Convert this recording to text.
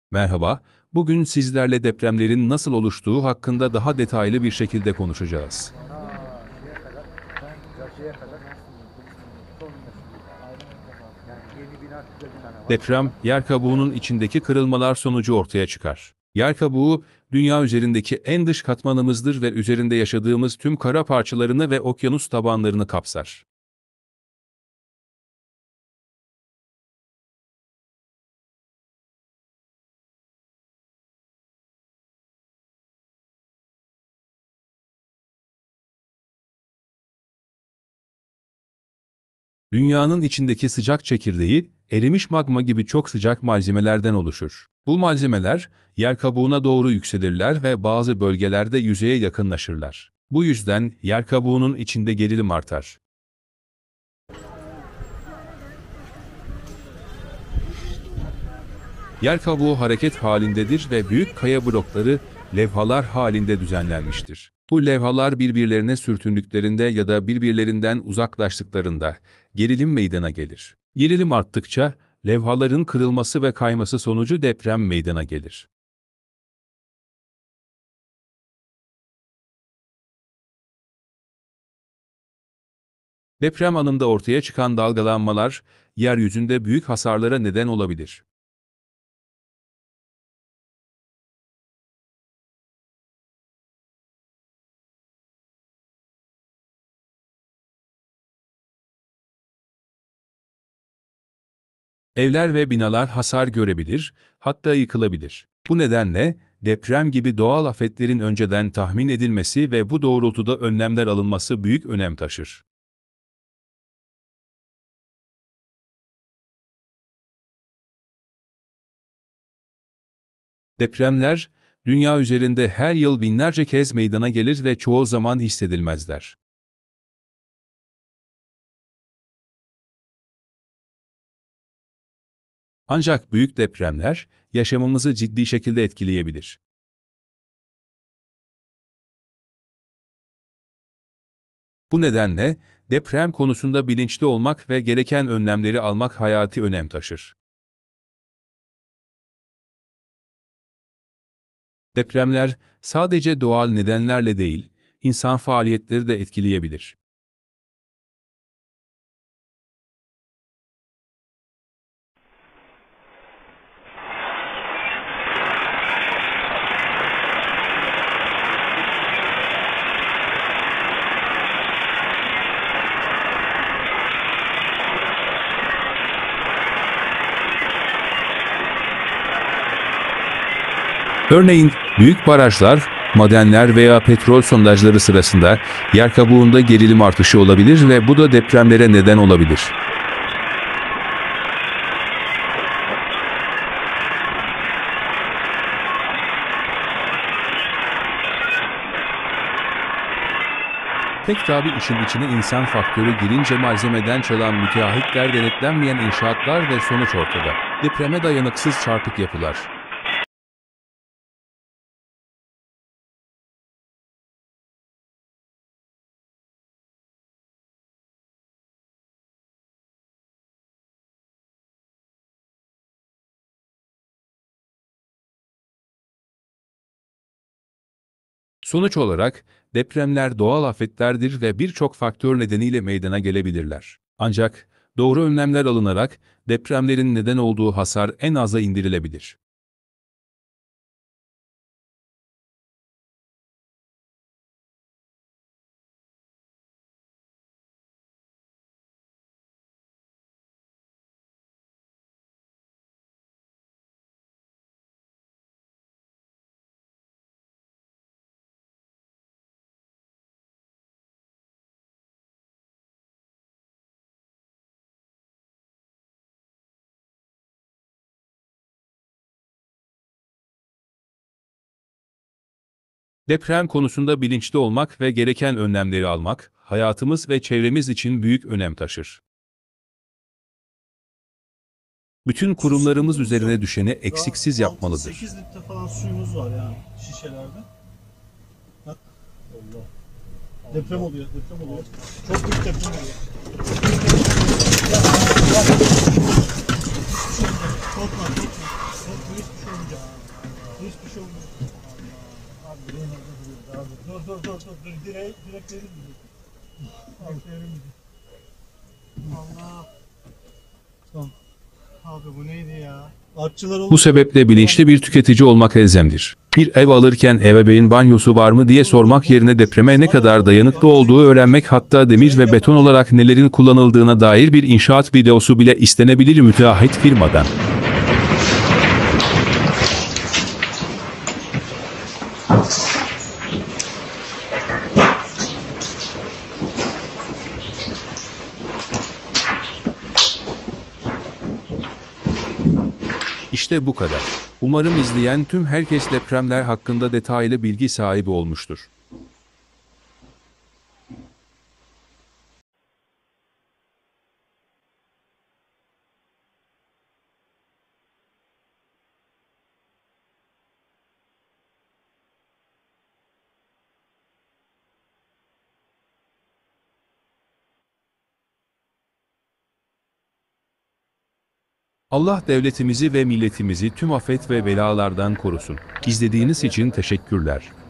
Merhaba, bugün sizlerle depremlerin nasıl oluştuğu hakkında daha detaylı bir şekilde konuşacağız. Şeye kadar, şeye kadar son yani yeni bina şurada bir tane var. Deprem, yer kabuğunun içindeki kırılmalar sonucu ortaya çıkar. Yer kabuğu, dünya üzerindeki en dış katmanımızdır ve üzerinde yaşadığımız tüm kara parçalarını ve okyanus tabanlarını kapsar. Dünyanın içindeki sıcak çekirdeği, erimiş magma gibi çok sıcak malzemelerden oluşur. Bu malzemeler, yer kabuğuna doğru yükselirler ve bazı bölgelerde yüzeye yakınlaşırlar. Bu yüzden yer kabuğunun içinde gerilim artar. Yer kabuğu hareket halindedir ve büyük kaya blokları levhalar halinde düzenlenmiştir. Bu levhalar birbirlerine sürtündüklerinde ya da birbirlerinden uzaklaştıklarında gerilim meydana gelir. Gerilim arttıkça levhaların kırılması ve kayması sonucu deprem meydana gelir. Deprem anında ortaya çıkan dalgalanmalar yeryüzünde büyük hasarlara neden olabilir. Evler ve binalar hasar görebilir, hatta yıkılabilir. Bu nedenle deprem gibi doğal afetlerin önceden tahmin edilmesi ve bu doğrultuda önlemler alınması büyük önem taşır. Depremler, dünya üzerinde her yıl binlerce kez meydana gelir ve çoğu zaman hissedilmezler. Ancak büyük depremler, yaşamımızı ciddi şekilde etkileyebilir. Bu nedenle, deprem konusunda bilinçli olmak ve gereken önlemleri almak hayati önem taşır. Depremler sadece doğal nedenlerle değil, insan faaliyetleri de etkileyebilir. Örneğin, büyük barajlar, madenler veya petrol sondajları sırasında yer kabuğunda gerilim artışı olabilir ve bu da depremlere neden olabilir. Tek tabi işin içine insan faktörü girince malzemeden çalan müteahhitler, denetlenmeyen inşaatlar ve sonuç ortada. Depreme dayanıksız çarpık yapılar. Sonuç olarak, depremler doğal afetlerdir ve birçok faktör nedeniyle meydana gelebilirler. Ancak, doğru önlemler alınarak, depremlerin neden olduğu hasar en aza indirilebilir. Deprem konusunda bilinçli olmak ve gereken önlemleri almak, hayatımız ve çevremiz için büyük önem taşır. Bütün kurumlarımız üzerine düşeni eksiksiz yapmalıdır. 8 litre falan suyumuz var yani şişelerde. Bak. Allah. Deprem oluyor, deprem oluyor. Çok büyük deprem oluyor. Korkma, korkma. Korkma, hiçbir şey olmayacak. direkt verir mi? Allah. Tamam. Abi bu neydi ya? Artçılar olur. Bu sebeple bilinçli bir tüketici olmak elzemdir. Bir ev alırken ebeveyn banyosu var mı diye sormak yerine depreme ne kadar dayanıklı olduğu öğrenmek, hatta demir ve beton olarak nelerin kullanıldığına dair bir inşaat videosu bile istenebilir müteahhit firmadan. İşte bu kadar. Umarım izleyen tüm herkes depremler hakkında detaylı bilgi sahibi olmuştur. Allah devletimizi ve milletimizi tüm afet ve belalardan korusun. İzlediğiniz için teşekkürler.